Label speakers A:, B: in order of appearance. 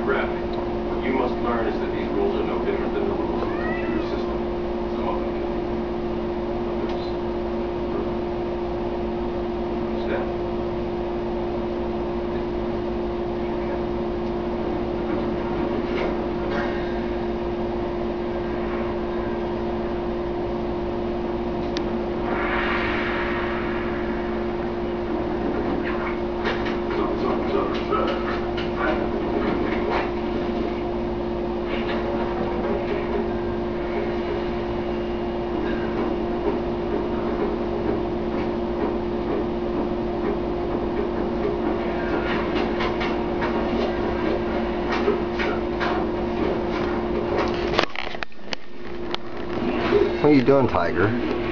A: gravity. What you must learn is that these rules are no different than the rules of a computer system. Some of them can be others. Understand?
B: What are you doing, Tiger?